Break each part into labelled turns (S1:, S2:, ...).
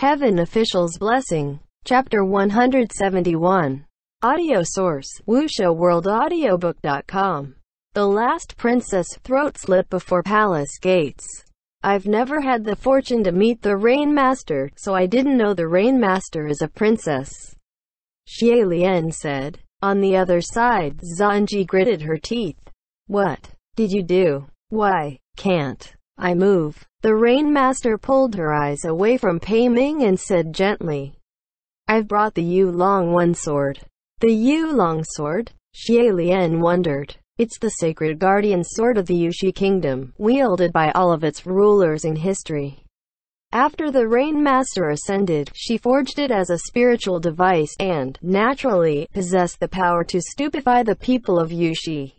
S1: Heaven Official's Blessing. Chapter 171. Audio source, WuXiaWorldAudiobook.com. The Last Princess. Throat slit before palace gates. I've never had the fortune to meet the Rain Master, so I didn't know the Rain Master is a princess, Xie Lian said. On the other side, Zanji gritted her teeth. What did you do? Why can't I move? The Rain Master pulled her eyes away from Pei Ming and said gently, I've brought the Yulong One sword. The Yulong sword? Xie Lian wondered. It's the sacred guardian sword of the Yuxi kingdom, wielded by all of its rulers in history. After the Rain Master ascended, she forged it as a spiritual device and, naturally, possessed the power to stupefy the people of Yuxi.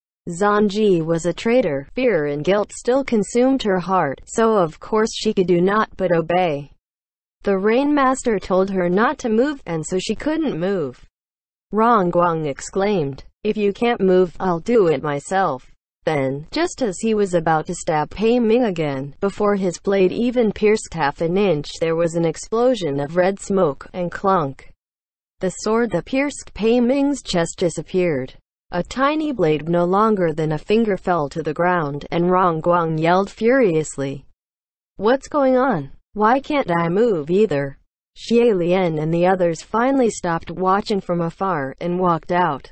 S1: Zanji was a traitor. Fear and guilt still consumed her heart, so of course she could do naught but obey. The Rain Master told her not to move, and so she couldn't move. Rongguang exclaimed, If you can't move, I'll do it myself. Then, just as he was about to stab Pei Ming again, before his blade even pierced half an inch, there was an explosion of red smoke, and clunk. The sword that pierced Pei Ming's chest disappeared. A tiny blade no longer than a finger fell to the ground, and Rongguang yelled furiously. What's going on? Why can't I move either? Xie Lian and the others finally stopped watching from afar, and walked out.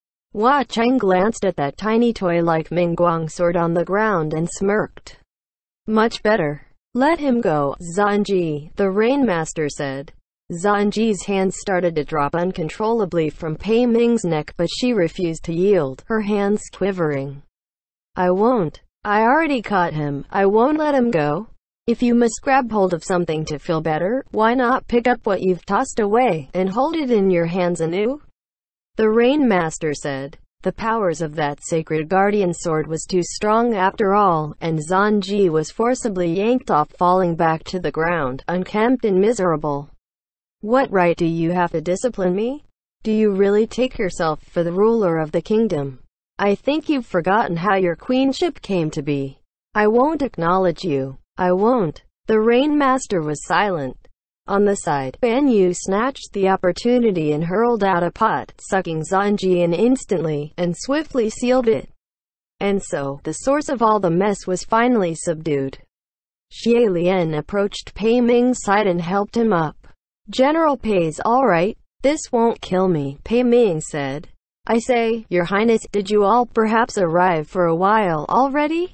S1: Hua Cheng glanced at that tiny toy-like Mingguang sword on the ground and smirked. Much better. Let him go, Zanji, the Rain Master said. Zanji's hands started to drop uncontrollably from Pei Ming's neck, but she refused to yield, her hands quivering. I won't. I already caught him. I won't let him go. If you must grab hold of something to feel better, why not pick up what you've tossed away, and hold it in your hands anew? The Rain Master said. The powers of that sacred guardian sword was too strong after all, and Zanji was forcibly yanked off, falling back to the ground, unkempt and miserable. What right do you have to discipline me? Do you really take yourself for the ruler of the kingdom? I think you've forgotten how your queenship came to be. I won't acknowledge you. I won't. The Rain Master was silent. On the side, Ban Yu snatched the opportunity and hurled out a pot, sucking Zanji in instantly, and swiftly sealed it. And so, the source of all the mess was finally subdued. Xie Lian approached Pei Ming's side and helped him up. General Pei's all right. This won't kill me, Pei Ming said. I say, Your Highness, did you all perhaps arrive for a while already?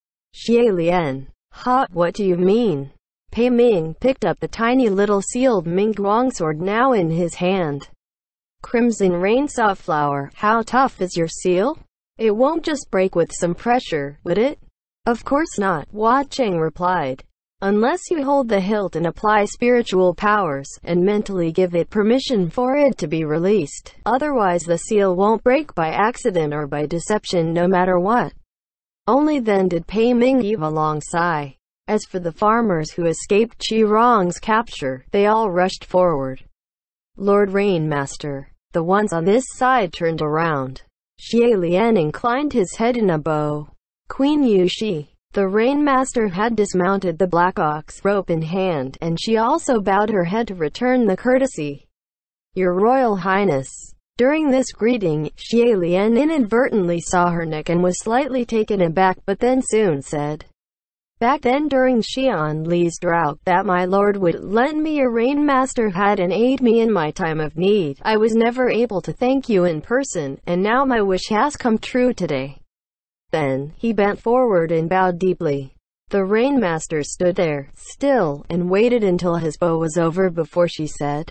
S1: Xie Lian. What do you mean? Pei Ming picked up the tiny little sealed Mingguang sword now in his hand. Crimson Rain Softflower, how tough is your seal? It won't just break with some pressure, would it? Of course not, Hua Cheng replied. Unless you hold the hilt and apply spiritual powers, and mentally give it permission for it to be released. Otherwise the seal won't break by accident or by deception, no matter what. Only then did Pei Ming heave a long sigh. As for the farmers who escaped Qi Rong's capture, they all rushed forward. Lord Rain Master. The ones on this side turned around. Xie Lian inclined his head in a bow. Queen Yuxi. The Rain Master had dismounted the black ox, rope in hand, and she also bowed her head to return the courtesy. Your Royal Highness. During this greeting, Xie Lian inadvertently saw her neck and was slightly taken aback, but then soon said, Back then during Xian Li's drought, that my lord would lend me a Rain Master hat and aid me in my time of need. I was never able to thank you in person, and now my wish has come true today. Then, he bent forward and bowed deeply. The Rain Master stood there, still, and waited until his bow was over before she said,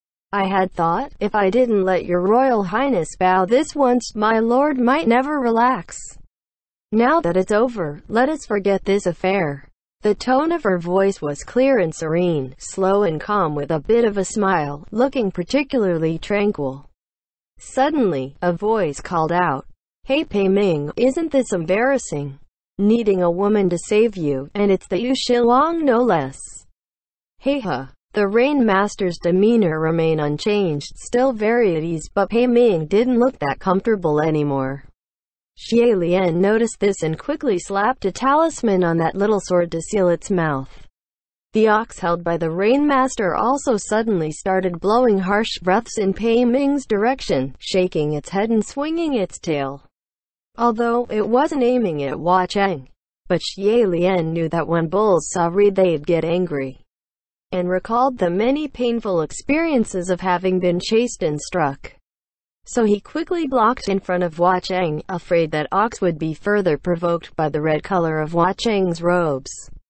S1: I had thought, if I didn't let your Royal Highness bow this once, my lord might never relax. Now that it's over, let us forget this affair. The tone of her voice was clear and serene, slow and calm with a bit of a smile, looking particularly tranquil. Suddenly, a voice called out, Hey Pei Ming, isn't this embarrassing? Needing a woman to save you, and it's the Yuxilong no less. Hey huh. The Rain Master's demeanor remained unchanged, still very at ease, but Pei Ming didn't look that comfortable anymore. Xie Lian noticed this and quickly slapped a talisman on that little sword to seal its mouth. The ox held by the Rainmaster also suddenly started blowing harsh breaths in Pei Ming's direction, shaking its head and swinging its tail, although it wasn't aiming at Hua Cheng. But Xie Lian knew that when bulls saw Reed they'd get angry, and recalled the many painful experiences of having been chased and struck. So he quickly blocked in front of Hua Cheng, afraid that ox would be further provoked by the red color of Hua Cheng's robes.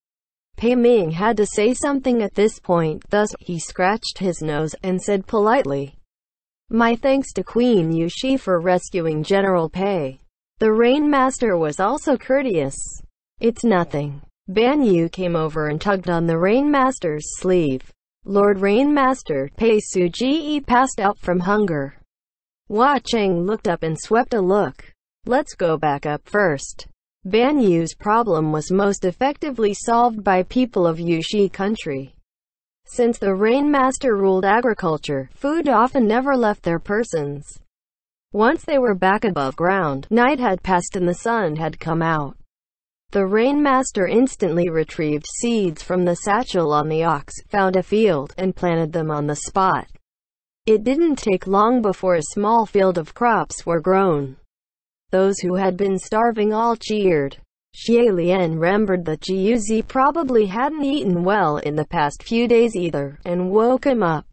S1: Pei Ming had to say something at this point, thus, he scratched his nose, and said politely, "My thanks to Queen Yushi for rescuing General Pei." The Rainmaster was also courteous. "It's nothing." Ban Yu came over and tugged on the Rainmaster's sleeve. "Lord Rainmaster, Pei Suji passed out from hunger." Hua Cheng looked up and swept a look. "Let's go back up first." Ban Yu's problem was most effectively solved by people of Yushi country. Since the Rainmaster ruled agriculture, food often never left their persons. Once they were back above ground, night had passed and the sun had come out. The Rainmaster instantly retrieved seeds from the satchel on the ox, found a field, and planted them on the spot. It didn't take long before a small field of crops were grown. Those who had been starving all cheered. Xie Lian remembered that Jiuzi probably hadn't eaten well in the past few days either, and woke him up.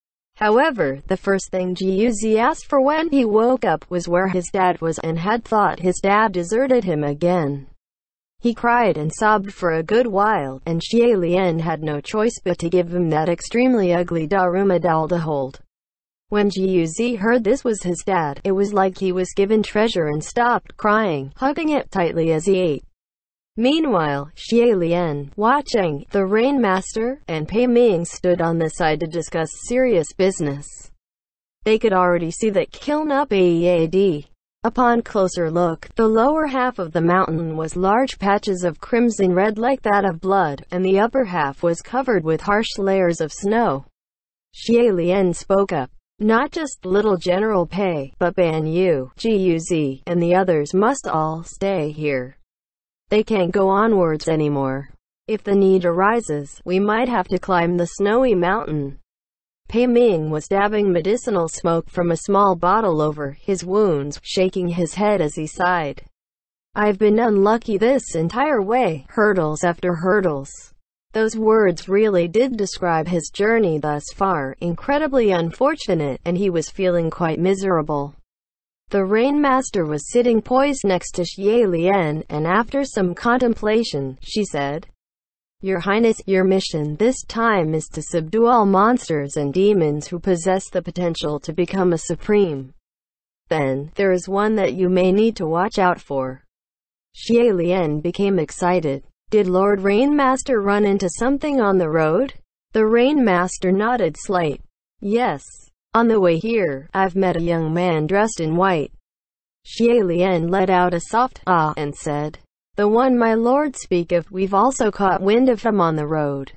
S1: However, the first thing Jiuzi asked for when he woke up was where his dad was, and had thought his dad deserted him again. He cried and sobbed for a good while, and Xie Lian had no choice but to give him that extremely ugly Daruma doll to hold. When Jiuzi heard this was his dad, it was like he was given treasure and stopped crying, hugging it tightly as he ate. Meanwhile, Xie Lian, Hua Cheng, the Rainmaster, and Pei Ming stood on the side to discuss serious business. They could already see that kiln up AEAD. Upon closer look, the lower half of the mountain was large patches of crimson red like that of blood, and the upper half was covered with harsh layers of snow. Xie Lian spoke up. "Not just little General Pei, but Ban Yu, Jiuzi, and the others must all stay here. They can't go onwards anymore. If the need arises, we might have to climb the snowy mountain." Pei Ming was dabbing medicinal smoke from a small bottle over his wounds, shaking his head as he sighed. "I've been unlucky this entire way, hurdles after hurdles." Those words really did describe his journey thus far, incredibly unfortunate, and he was feeling quite miserable. The Rainmaster was sitting poised next to Xie Lian, and after some contemplation, she said, "Your Highness, your mission this time is to subdue all monsters and demons who possess the potential to become a supreme. Then, there is one that you may need to watch out for." Xie Lian became excited. "Did Lord Rainmaster run into something on the road?" The Rainmaster nodded slightly. "Yes. On the way here, I've met a young man dressed in white." Xie Lian let out a soft ah and said, "The one my lord speak of, we've also caught wind of him on the road.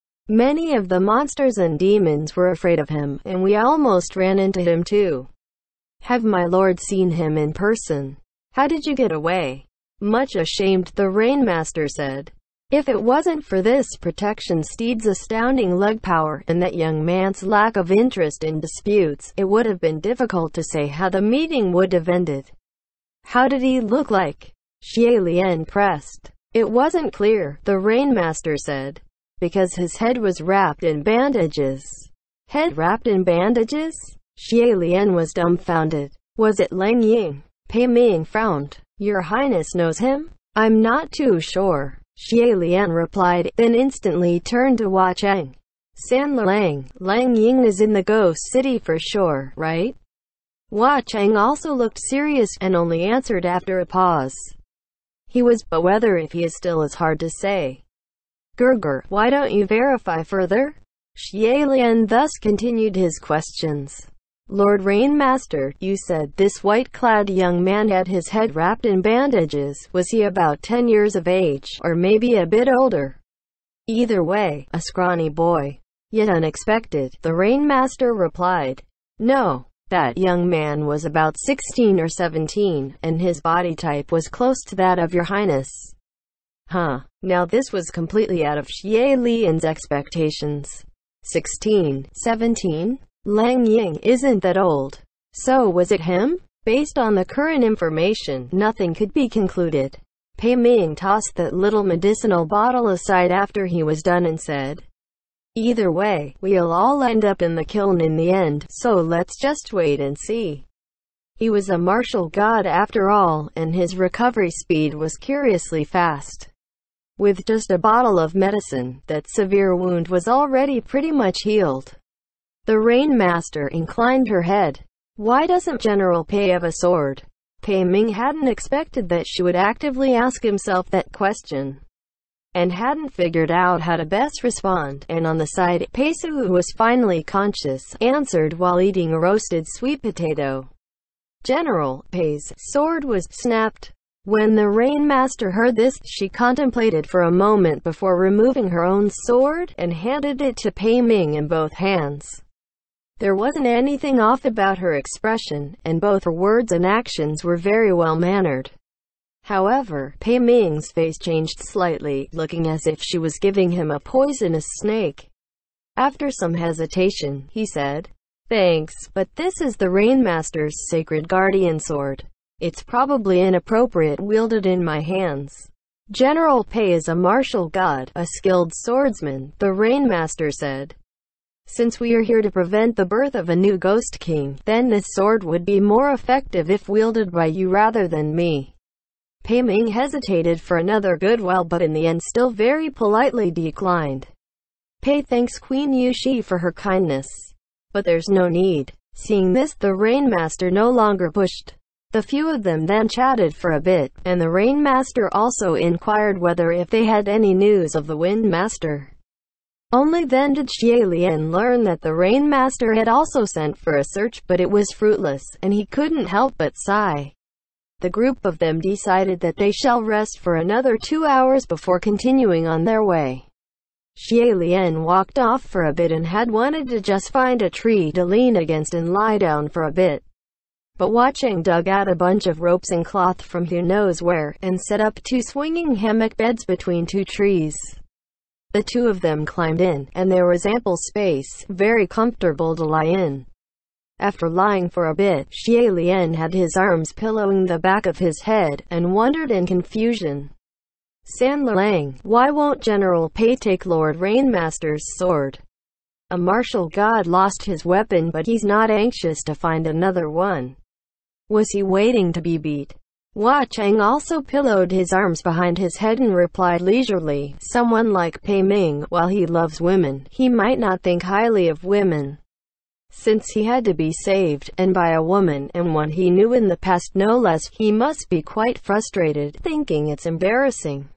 S1: Many of the monsters and demons were afraid of him, and we almost ran into him too." "Have my lord seen him in person?" "How did you get away?" Much ashamed, the Rainmaster said, "If it wasn't for this protection steed's astounding leg power, and that young man's lack of interest in disputes, it would have been difficult to say how the meeting would have ended." "How did he look like?" Xie Lian pressed. "It wasn't clear," the Rainmaster said, "because his head was wrapped in bandages." "Head wrapped in bandages?" Xie Lian was dumbfounded. "Was it Lang Ying?" Pei Ming frowned. "Your Highness knows him?" "I'm not too sure," Xie Lian replied, then instantly turned to Hua Cheng. "San Lang, Lang Ying is in the Ghost City for sure, right?" Hua Cheng also looked serious, and only answered after a pause. "He was, but whether if he is still is hard to say." "Gurgur, why don't you verify further?" Xie Lian thus continued his questions. "Lord Rainmaster, you said this white-clad young man had his head wrapped in bandages. Was he about 10 years of age, or maybe a bit older?" "Either way, a scrawny boy. Yet unexpected," the Rainmaster replied. "No, that young man was about 16 or 17, and his body type was close to that of your Highness." Now this was completely out of Xie Lian's expectations. 16, 17? Lang Ying isn't that old. So was it him? Based on the current information, nothing could be concluded. Pei Ming tossed that little medicinal bottle aside after he was done and said, "Either way, we'll all end up in the kiln in the end, so let's just wait and see." He was a martial god after all, and his recovery speed was curiously fast. With just a bottle of medicine, that severe wound was already pretty much healed. The Rain Master inclined her head. "Why doesn't General Pei have a sword?" Pei Ming hadn't expected that she would actively ask himself that question, and hadn't figured out how to best respond. And on the side, Pei Su, who was finally conscious, answered while eating a roasted sweet potato. General Pei's sword was snapped. When the Rain Master heard this, she contemplated for a moment before removing her own sword, and handed it to Pei Ming in both hands. There wasn't anything off about her expression, and both her words and actions were very well-mannered. However, Pei Ming's face changed slightly, looking as if she was giving him a poisonous snake. After some hesitation, he said, "Thanks, but this is the Rain Master's sacred guardian sword. It's probably inappropriate wielded in my hands." "General Pei is a martial god, a skilled swordsman," the Rain Master said. "Since we are here to prevent the birth of a new Ghost King, then this sword would be more effective if wielded by you rather than me." Pei Ming hesitated for another good while, but in the end still very politely declined. "Pei thanks Queen Yushi for her kindness, but there's no need." Seeing this, the Rain Master no longer pushed. The few of them then chatted for a bit, and the Rain Master also inquired whether if they had any news of the Wind Master. Only then did Xie Lian learn that the Rain Master had also sent for a search, but it was fruitless, and he couldn't help but sigh. The group of them decided that they shall rest for another 2 hours before continuing on their way. Xie Lian walked off for a bit and had wanted to just find a tree to lean against and lie down for a bit. But Hua Cheng dug out a bunch of ropes and cloth from who knows where, and set up 2 swinging hammock beds between 2 trees. The 2 of them climbed in, and there was ample space, very comfortable to lie in. After lying for a bit, Xie Lian had his arms pillowing the back of his head, and wondered in confusion. "San Lang, why won't General Pei take Lord Rain Master's sword? A martial god lost his weapon, but he's not anxious to find another one. Was he waiting to be beat?" Hua Cheng also pillowed his arms behind his head and replied leisurely, "Someone like Pei Ming, while he loves women, he might not think highly of women. Since he had to be saved, and by a woman, and one he knew in the past no less, he must be quite frustrated, thinking it's embarrassing.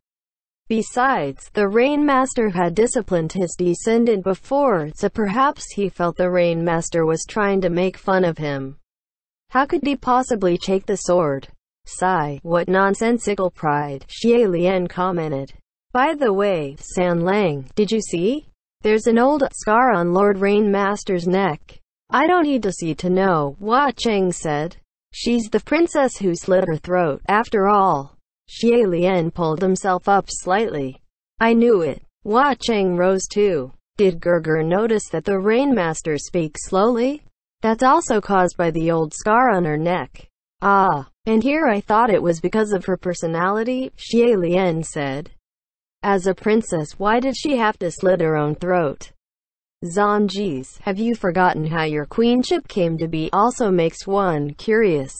S1: Besides, the Rain Master had disciplined his descendant before, so perhaps he felt the Rain Master was trying to make fun of him. How could he possibly take the sword?" "Sigh, what nonsensical pride," Xie Lian commented. "By the way, San Lang, did you see? There's an old scar on Lord Rain Master's neck." "I don't need to see to know," Hua Cheng said. "She's the princess who slit her throat, after all." Xie Lian pulled himself up slightly. "I knew it." Hua Cheng rose too. "Did Gerger notice that the Rain Master speaks slowly? That's also caused by the old scar on her neck." "Ah, and here I thought it was because of her personality," Xie Lian said. "As a princess, why did she have to slit her own throat?" "Zanjis, have you forgotten how your queenship came to be?" Also makes one curious.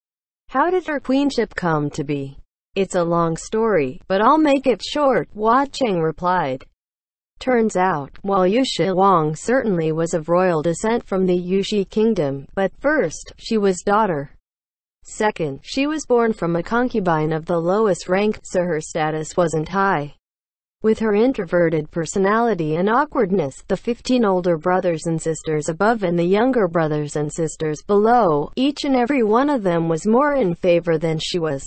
S1: How did her queenship come to be? It's a long story, but I'll make it short, Hua Cheng replied. Turns out, while Yu Shiwang certainly was of royal descent from the Yushi kingdom, but first, she was daughter. Second, she was born from a concubine of the lowest rank, so her status wasn't high. With her introverted personality and awkwardness, the 15 older brothers and sisters above and the younger brothers and sisters below, each and every one of them was more in favor than she was.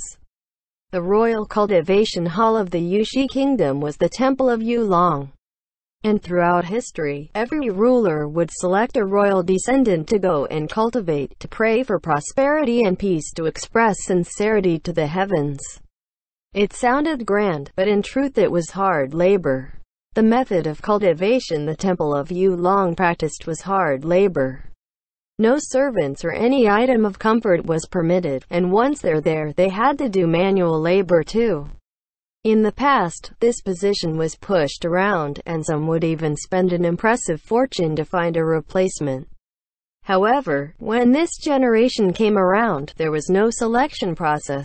S1: The royal cultivation hall of the Yushi kingdom was the Temple of Yulong. And throughout history, every ruler would select a royal descendant to go and cultivate, to pray for prosperity and peace, to express sincerity to the heavens. It sounded grand, but in truth it was hard labor. The method of cultivation the Temple of Yulong practiced was hard labor. No servants or any item of comfort was permitted, and once they're there, they had to do manual labor too. In the past, this position was pushed around, and some would even spend an impressive fortune to find a replacement. However, when this generation came around, there was no selection process.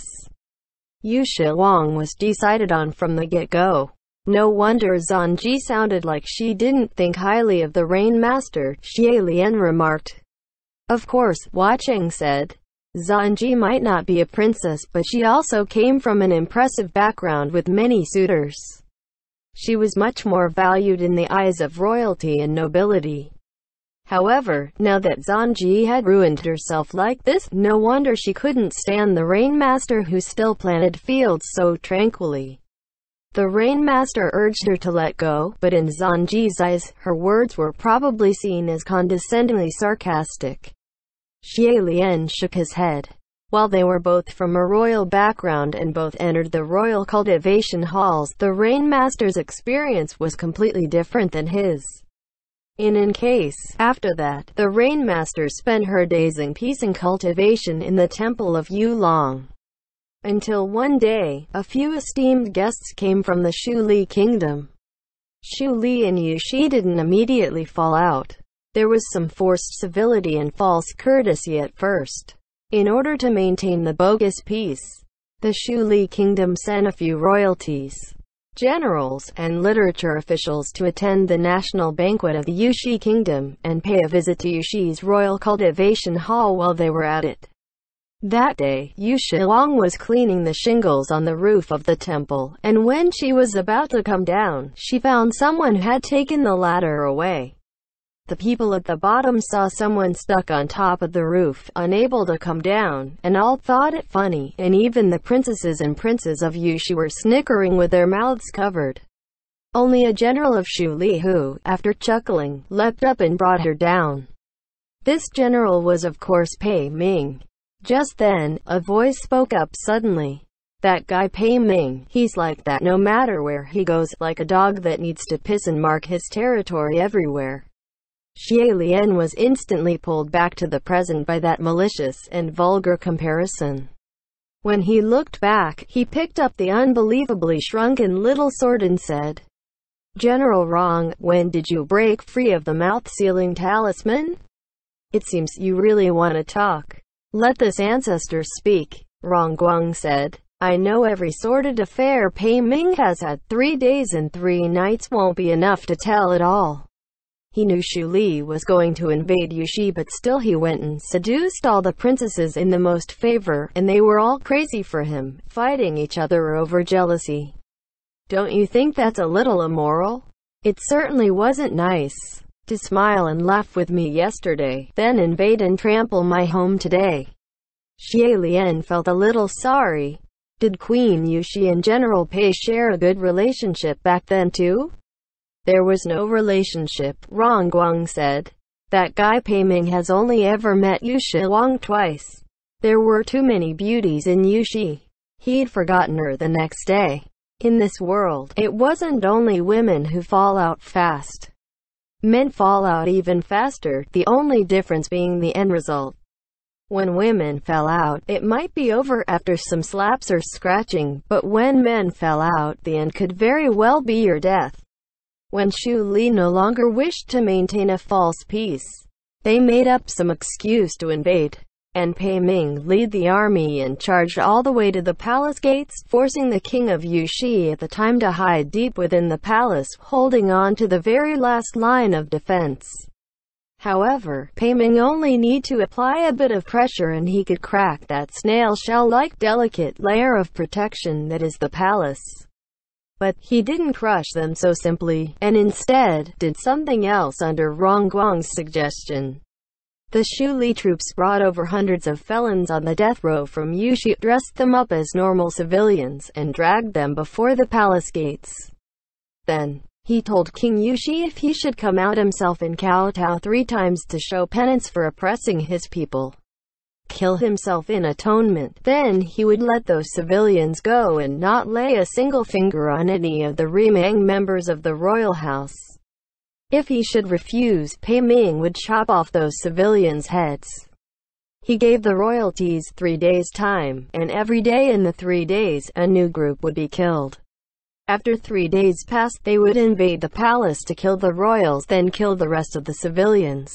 S1: Yu Shilong was decided on from the get-go. No wonder Zanji sounded like she didn't think highly of the Rain Master, Xie Lian remarked. Of course, Hua Cheng said. Zanji might not be a princess, but she also came from an impressive background with many suitors. She was much more valued in the eyes of royalty and nobility. However, now that Zanji had ruined herself like this, no wonder she couldn't stand the Rain Master who still planted fields so tranquilly. The Rain Master urged her to let go, but in Zanji's eyes, her words were probably seen as condescendingly sarcastic. Xie Lian shook his head. While they were both from a royal background and both entered the royal cultivation halls, the Rain Master's experience was completely different than his. In any case, after that, the Rain Master spent her days in peace and cultivation in the Temple of Yulong. Until one day, a few esteemed guests came from the Shu Li kingdom. Shu Li and Yu Shi didn't immediately fall out. There was some forced civility and false courtesy at first. In order to maintain the bogus peace, the Shu Li kingdom sent a few royalties, generals, and literature officials to attend the national banquet of the Yu Shi kingdom, and pay a visit to Yu Shi's royal cultivation hall while they were at it. That day, Yu Shilong was cleaning the shingles on the roof of the temple, and when she was about to come down, she found someone had taken the ladder away. The people at the bottom saw someone stuck on top of the roof, unable to come down, and all thought it funny, and even the princesses and princes of Yu Shi were snickering with their mouths covered. Only a general of Shu Li who, after chuckling, leapt up and brought her down. This general was of course Pei Ming. Just then, a voice spoke up suddenly. That guy Pei Ming, he's like that no matter where he goes, like a dog that needs to piss and mark his territory everywhere. Xie Lian was instantly pulled back to the present by that malicious and vulgar comparison. When he looked back, he picked up the unbelievably shrunken little sword and said, General Rong, when did you break free of the mouth-sealing talisman? It seems you really want to talk. Let this ancestor speak, Rong Guang said. I know every sordid affair Pei Ming has had. 3 days and 3 nights won't be enough to tell it all. He knew Shu Li was going to invade Yu Shi, but still he went and seduced all the princesses in the most favor, and they were all crazy for him, fighting each other over jealousy. Don't you think that's a little immoral? It certainly wasn't nice to smile and laugh with me yesterday, then invade and trample my home today. Xie Lian felt a little sorry. Did Queen Yu Shi and General Pei share a good relationship back then too? There was no relationship, Rong Guang said. That guy Pei Ming has only ever met Yu Shilong twice. There were too many beauties in Yu Shi. He'd forgotten her the next day. In this world, it wasn't only women who fall out fast. Men fall out even faster, the only difference being the end result. When women fell out, it might be over after some slaps or scratching, but when men fell out, the end could very well be your death. When Shu Li no longer wished to maintain a false peace, they made up some excuse to invade, and Pei Ming led the army and charged all the way to the palace gates, forcing the king of Yu Shi at the time to hide deep within the palace, holding on to the very last line of defense. However, Pei Ming only need to apply a bit of pressure and he could crack that snail shell-like delicate layer of protection that is the palace. But he didn't crush them so simply, and instead, did something else under Rong Guang's suggestion. The Shu Li troops brought over hundreds of felons on the death row from Yu Shi, dressed them up as normal civilians, and dragged them before the palace gates. Then, he told King Yu Shi if he should come out himself and kowtow 3 times to show penance for oppressing his people. kill himself in atonement. Then he would let those civilians go and not lay a single finger on any of the remaining members of the royal house. If he should refuse, Pei Ming would chop off those civilians' heads. He gave the royalties 3 days' time, and every day in the 3 days, a new group would be killed. After 3 days passed, they would invade the palace to kill the royals, then kill the rest of the civilians.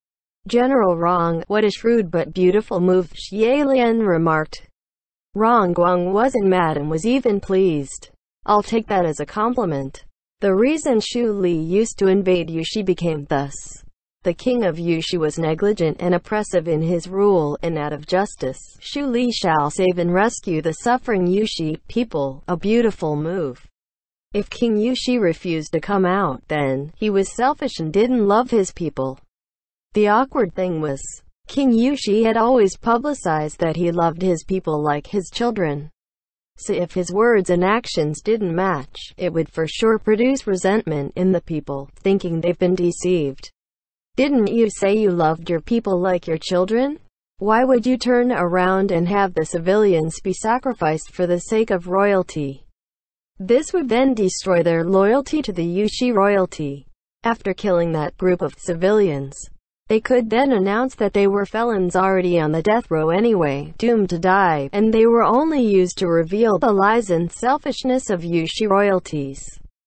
S1: General Rong, what a shrewd but beautiful move, Xie Lian remarked. Rong Guang wasn't mad and was even pleased. I'll take that as a compliment. The reason Shu Li used to invade Yushi became thus. The king of Yushi was negligent and oppressive in his rule, and out of justice, Shu Li shall save and rescue the suffering Yushi people, a beautiful move. If King Yushi refused to come out, then he was selfish and didn't love his people. The awkward thing was, King Yushi had always publicized that he loved his people like his children. So if his words and actions didn't match, it would for sure produce resentment in the people, thinking they've been deceived. Didn't you say you loved your people like your children? Why would you turn around and have the civilians be sacrificed for the sake of royalty? This would then destroy their loyalty to the Yushi royalty. After killing that group of civilians, they could then announce that they were felons already on the death row anyway, doomed to die, and they were only used to reveal the lies and selfishness of Yushi royalties.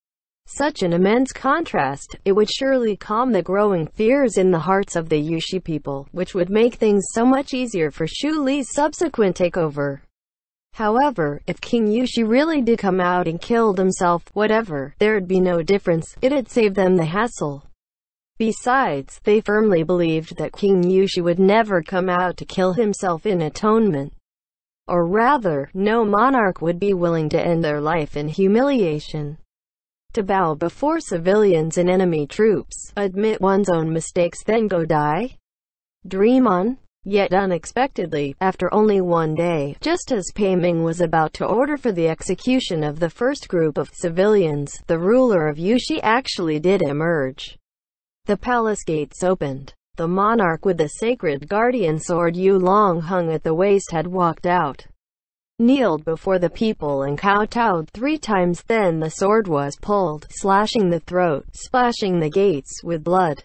S1: Such an immense contrast, it would surely calm the growing fears in the hearts of the Yushi people, which would make things so much easier for Shu Li's subsequent takeover. However, if King Yushi really did come out and killed himself, whatever, there'd be no difference, it'd save them the hassle. Besides, they firmly believed that King Yushi would never come out to kill himself in atonement. Or rather, no monarch would be willing to end their life in humiliation. To bow before civilians and enemy troops, admit one's own mistakes, then go die? Dream on? Yet unexpectedly, after only 1 day, just as Pei Ming was about to order for the execution of the first group of civilians, the ruler of Yushi actually did emerge. The palace gates opened. The monarch with the sacred guardian sword Yulong hung at the waist had walked out, kneeled before the people and kowtowed 3 times. Then the sword was pulled, slashing the throat, splashing the gates with blood.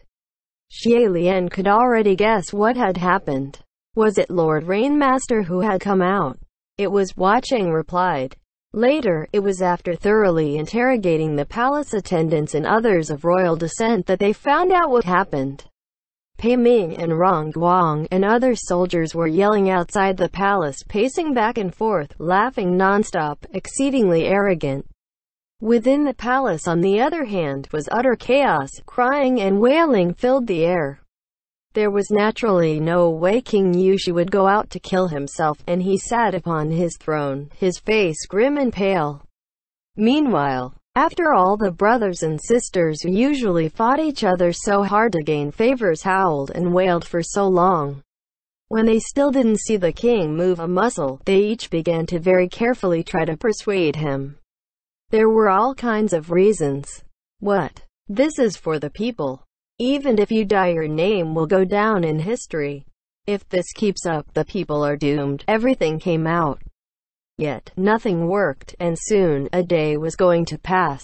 S1: Xie Lian could already guess what had happened. Was it Lord Rainmaster who had come out? It was. Hua Cheng replied. Later, it was after thoroughly interrogating the palace attendants and others of royal descent that they found out what happened. Pei Ming and Rong Guang and other soldiers were yelling outside the palace, pacing back and forth, laughing non-stop, exceedingly arrogant. Within the palace, on the other hand, was utter chaos. Crying and wailing filled the air. There was naturally no way King Yushi would go out to kill himself, and he sat upon his throne, his face grim and pale. Meanwhile, after all, the brothers and sisters who usually fought each other so hard to gain favors howled and wailed for so long. When they still didn't see the king move a muscle, they each began to very carefully try to persuade him. There were all kinds of reasons. What? This is for the people. Even if you die, your name will go down in history. If this keeps up, the people are doomed. Everything came out. Yet, nothing worked, and soon, a day was going to pass.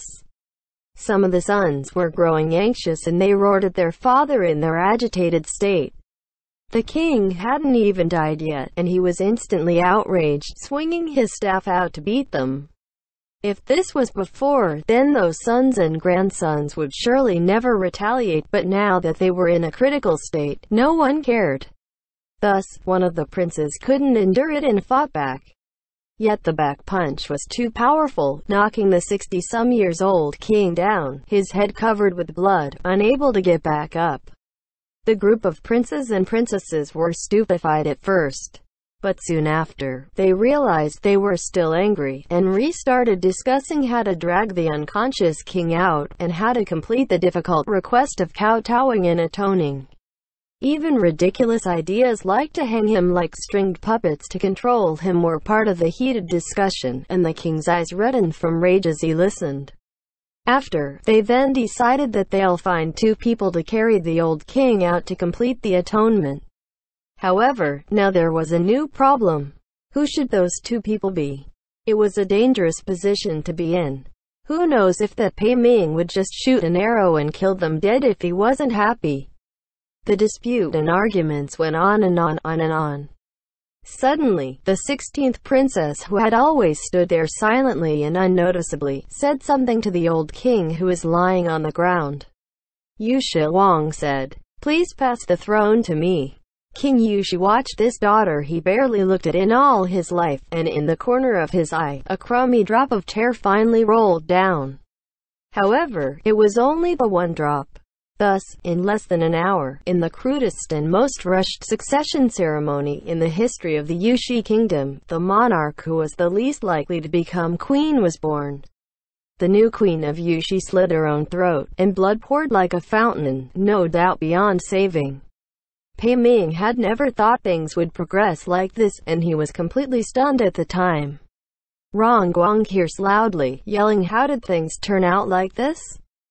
S1: Some of the sons were growing anxious and they roared at their father in their agitated state. The king hadn't even died yet, and he was instantly outraged, swinging his staff out to beat them. If this was before, then those sons and grandsons would surely never retaliate, but now that they were in a critical state, no one cared. Thus, one of the princes couldn't endure it and fought back. Yet the back punch was too powerful, knocking the 60-some-years-old king down, his head covered with blood, unable to get back up. The group of princes and princesses were stupefied at first. But soon after, they realized they were still angry, and restarted discussing how to drag the unconscious king out, and how to complete the difficult request of kowtowing and atoning. Even ridiculous ideas like to hang him like stringed puppets to control him were part of the heated discussion, and the king's eyes reddened from rage as he listened. After, they then decided that they'll find 2 people to carry the old king out to complete the atonement. However, now there was a new problem. Who should those two people be? It was a dangerous position to be in. Who knows if that Pei Ming would just shoot an arrow and kill them dead if he wasn't happy. The dispute and arguments went on and on and on. Suddenly, the 16th princess, who had always stood there silently and unnoticeably, said something to the old king who was lying on the ground. Yu Shiwang said, "Please pass the throne to me." King Yushi watched this daughter he barely looked at in all his life, and in the corner of his eye, a crummy drop of tear finally rolled down. However, it was only the one drop. Thus, in less than an hour, in the crudest and most rushed succession ceremony in the history of the Yushi kingdom, the monarch who was the least likely to become queen was born. The new queen of Yushi slit her own throat, and blood poured like a fountain, no doubt beyond saving. Pei Ming had never thought things would progress like this, and he was completely stunned at the time. Rong Guang cursed loudly, yelling, "How did things turn out like this?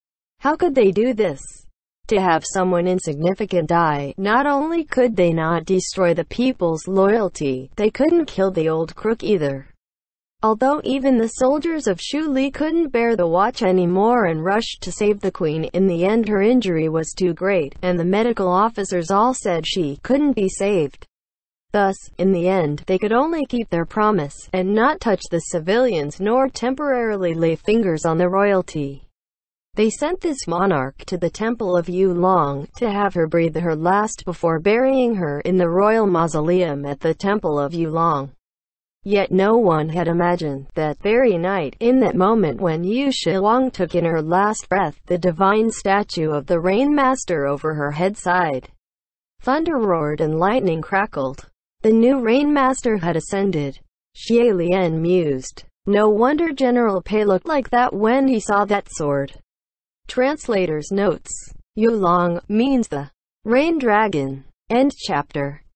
S1: How could they do this? To have someone insignificant die, not only could they not destroy the people's loyalty, they couldn't kill the old crook either." Although even the soldiers of Shu Li couldn't bear the watch anymore and rushed to save the queen, in the end her injury was too great, and the medical officers all said she couldn't be saved. Thus, in the end, they could only keep their promise, and not touch the civilians nor temporarily lay fingers on the royalty. They sent this monarch to the temple of Yulong, to have her breathe her last before burying her in the royal mausoleum at the temple of Yulong. Yet no one had imagined that very night, in that moment when Yu Shiwang took in her last breath, the divine statue of the Rain Master over her head sighed. Thunder roared and lightning crackled. The new Rain Master had ascended. Xie Lian mused. No wonder General Pei looked like that when he saw that sword. Translator's notes. Yulong means the Rain Dragon. End chapter.